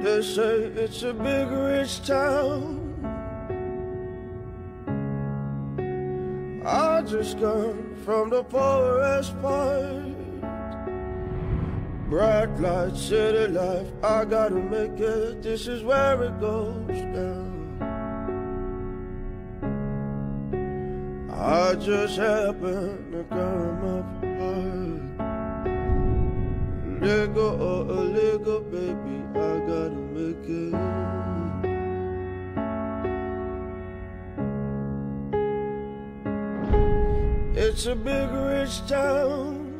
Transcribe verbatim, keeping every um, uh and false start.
They say it's a big rich town. I just come from the poorest part. Bright light, city life, I gotta make it. This is where it goes down. I just happen to come up hard. Lego or a Lego, baby, I gotta make it. It's a big rich town.